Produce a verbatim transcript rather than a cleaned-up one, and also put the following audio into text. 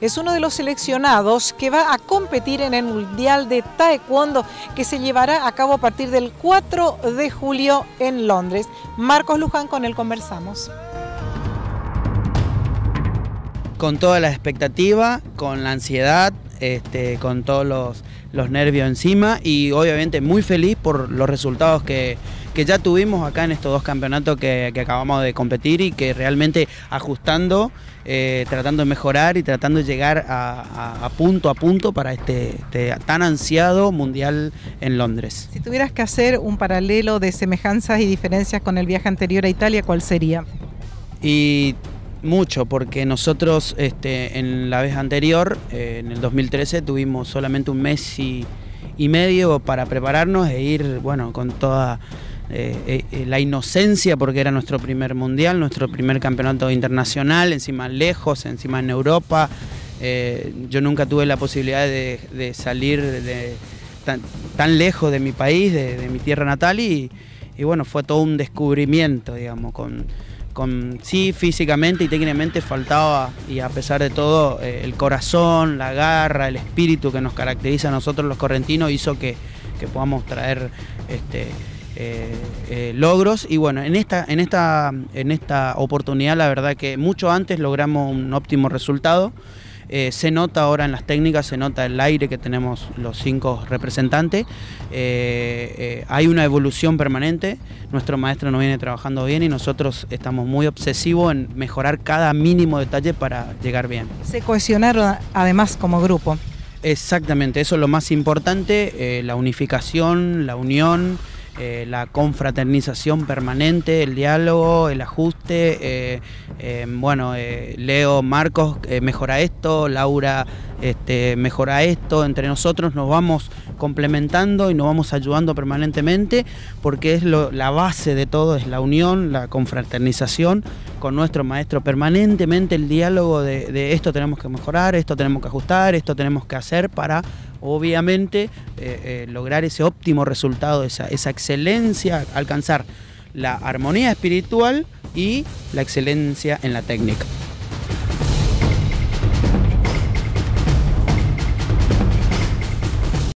es uno de los seleccionados que va a competir en el Mundial de Taekwondo que se llevará a cabo a partir del cuatro de julio en Londres. Marcos Luján, con él conversamos. Con toda la expectativa, con la ansiedad, este, con todos los, los nervios encima y obviamente muy feliz por los resultados que, que ya tuvimos acá en estos dos campeonatos que, que acabamos de competir y que realmente ajustando, eh, tratando de mejorar y tratando de llegar a, a, a punto a punto para este, este tan ansiado mundial en Londres. Si tuvieras que hacer un paralelo de semejanzas y diferencias con el viaje anterior a Italia, ¿cuál sería? Y mucho, porque nosotros este, en la vez anterior, eh, en el dos mil trece, tuvimos solamente un mes y, y medio para prepararnos e ir, bueno, con toda eh, eh, la inocencia, porque era nuestro primer mundial, nuestro primer campeonato internacional, encima lejos, encima en Europa. Eh, yo nunca tuve la posibilidad de, de salir de, tan, tan lejos de mi país, de, de mi tierra natal, y, y bueno, fue todo un descubrimiento, digamos, con... Con, sí, físicamente y técnicamente faltaba, y a pesar de todo, eh, el corazón, la garra, el espíritu que nos caracteriza a nosotros los correntinos hizo que, que podamos traer este, eh, eh, logros. Y bueno, en esta, en, esta, en esta oportunidad la verdad que mucho antes logramos un óptimo resultado. Eh, se nota ahora en las técnicas, se nota el aire que tenemos los cinco representantes, eh, eh, hay una evolución permanente, nuestro maestro nos viene trabajando bien y nosotros estamos muy obsesivos en mejorar cada mínimo detalle para llegar bien. Se cohesionaron además como grupo. Exactamente, eso es lo más importante, eh, la unificación, la unión, Eh, la confraternización permanente, el diálogo, el ajuste, eh, eh, bueno, eh, Leo, Marcos, eh, mejora esto, Laura este, mejora esto, entre nosotros nos vamos complementando y nos vamos ayudando permanentemente porque es lo, la base de todo, es la unión, la confraternización con nuestro maestro, permanentemente el diálogo de, de esto tenemos que mejorar, esto tenemos que ajustar, esto tenemos que hacer para obviamente eh, eh, lograr ese óptimo resultado, esa, esa excelencia, alcanzar la armonía espiritual y la excelencia en la técnica.